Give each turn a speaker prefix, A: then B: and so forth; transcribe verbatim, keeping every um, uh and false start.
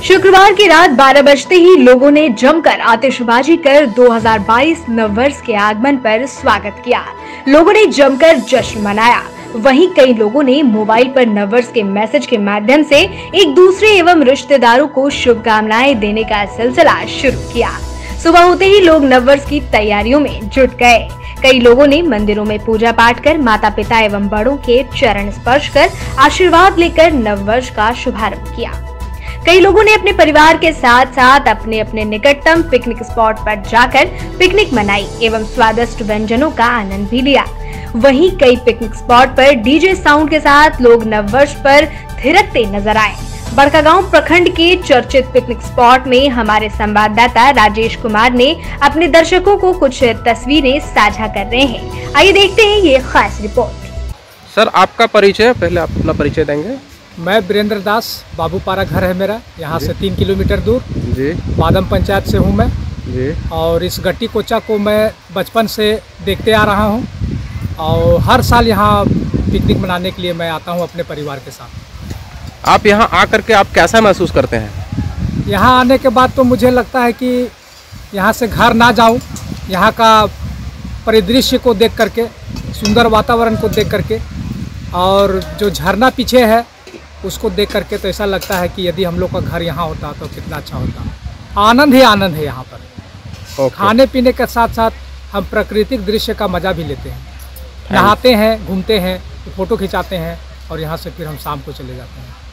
A: शुक्रवार की रात बारह बजते ही लोगों ने जमकर आतिशबाजी कर दो हज़ार बाईस नववर्ष के आगमन पर स्वागत किया। लोगों ने जमकर जश्न मनाया। वहीं कई लोगों ने मोबाइल पर नववर्ष के मैसेज के माध्यम से एक दूसरे एवं रिश्तेदारों को शुभकामनाएं देने का सिलसिला शुरू किया। सुबह होते ही लोग नववर्ष की तैयारियों में जुट गए। कई लोगों ने मंदिरों में पूजा पाठ कर माता पिता एवं बड़ों के चरण स्पर्श कर आशीर्वाद लेकर नववर्ष का शुभारंभ किया। कई लोगों ने अपने परिवार के साथ साथ अपने अपने निकटतम पिकनिक स्पॉट पर जाकर पिकनिक मनाई एवं स्वादिष्ट व्यंजनों का आनंद भी लिया। वहीं कई पिकनिक स्पॉट पर डीजे साउंड के साथ लोग नववर्ष पर थिरकते नजर आए। बड़कागांव प्रखंड के चर्चित पिकनिक स्पॉट में हमारे संवाददाता राजेश कुमार ने अपने दर्शकों को कुछ तस्वीरें साझा कर रहे हैं। आइए देखते हैं ये खास रिपोर्ट।
B: सर, आपका परिचय, पहले आप अपना परिचय देंगे।
C: मैं वीरेंद्र दास, बाबूपारा घर है मेरा, यहाँ से तीन किलोमीटर दूर
B: जी।
C: बादम पंचायत से हूँ मैं
B: जी।
C: और इस गट्टी कोचा को मैं बचपन से देखते आ रहा हूँ और हर साल यहाँ पिकनिक मनाने के लिए मैं आता हूँ अपने परिवार के साथ।
B: आप यहाँ आकर के आप कैसा महसूस करते हैं?
C: यहाँ आने के बाद तो मुझे लगता है कि यहाँ से घर ना जाऊँ, यहाँ का परिदृश्य को देख करके, सुंदर वातावरण को देख करके और जो झरना पीछे है उसको देख करके तो ऐसा लगता है कि यदि हम लोग का घर यहाँ होता तो कितना अच्छा होता। आनंद ही आनंद है यहाँ पर।
B: okay.
C: खाने पीने के साथ साथ हम प्राकृतिक दृश्य का मज़ा भी लेते हैं, नहाते हैं, घूमते हैं, फोटो खिंचाते हैं और यहाँ से फिर हम शाम को चले जाते हैं।